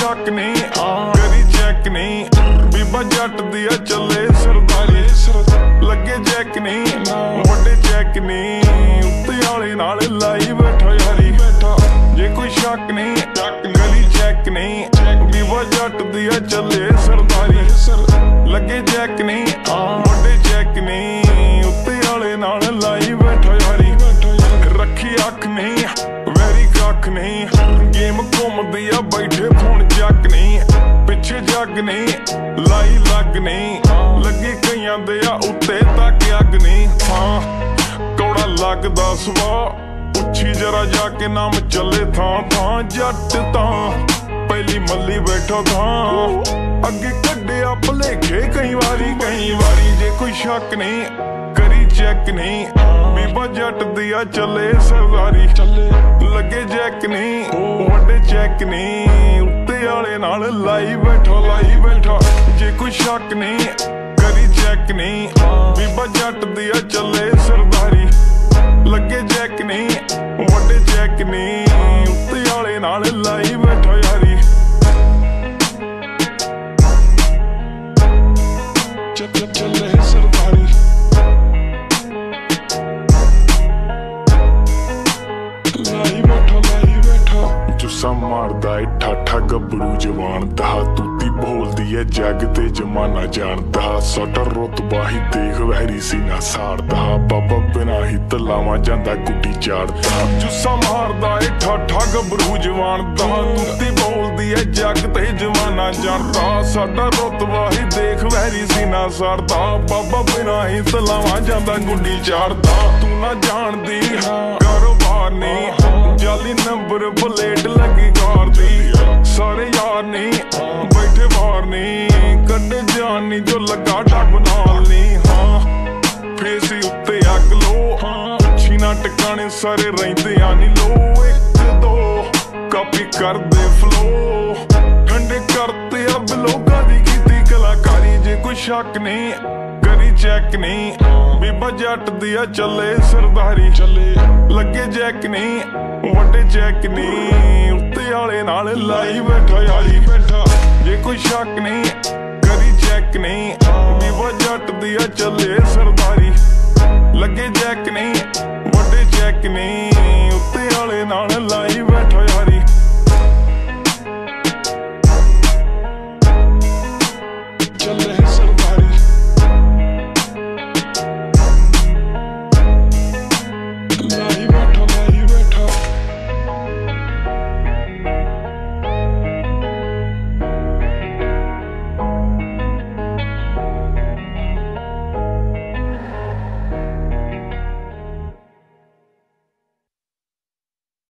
शक नहीं करी चेक नहीं बीबा जट दिया चले सरदारी लगे चेक नहीं वड्डे चेक नहीं उत्ते आले नाल लाई बैठा यारी जे कोई शक नहीं गली चेक नहीं बीबा जट दिया चले सरदारी लगे चेक नहीं वड्डे चेक नहीं उत्ते आले नाल लाई बैठा यारी रखी अख नहीं वैरी कख नहीं गेम घूमदी आ बैठे फोन जग नहीं पिछे जग नहीं लाई लग नहीं लगी कईयां दे आ उत्ते तक अग नहीं हाँ कौड़ा लगदा सुआ उछी जरा जाके नाम चले थां थां जट तां पहली मल्ली बैठो थां अगे कड्डिया भलेखे कई वारी जे कोई शक नहीं करी चेक नहीं बीबा जट दिया चले सरदारी लगे चेक नहीं वड्डे चेक नहीं उत्ते आले नाल लाई बैठा जे कोई शक नहीं करी चेक नहीं बीबा जट दिया चले सरदारी लगे चेक नहीं वड्डे चेक नहीं उत्ते आले नाल लाई बैठा यारी चले सरदारी जुस्सा मारदा है ठाठा गबड़ू जवान दा तूती बोलदी है जग ते जमाना जानदा साडा रुतबा ही देख वैरी सीना साड़दा बाबा बिना ही तलावा जांदा गुड्डी चाड़दा जुस्सा मारदा है ठाठा गबड़ू जवान दा तूती बोलदी है जग ते जमाना जानदा साडा रुतबा ही देख वैरी सीना साड़दा बाबा बिना ही तलावा जांदा गुड्डी चाड़दा तू ना जानदी कारोबार नहीं जाली नंबर प्लेट लगी कार दी सारे यार नहीं बैठे बाहर नहीं कड्डे जान नहीं जो लगा डब नाल नहीं हाँ फेसी उत्ते अग लो अच्छी ना टकाने सारे रहिंदे आनी लो एक दो कापी कर दे फ्लो ठंडे करते अब लोगा दी कीती कलाकारी जे कोई शक नहीं करी चेक नहीं बीबा जट दिया चले सरदारी लगे चेक नहीं वड्डे चेक नहीं उत्ते आले नाल लाई बैठा यारी जे कोई शक नहीं करी चेक नहीं बीबा जट दिया चले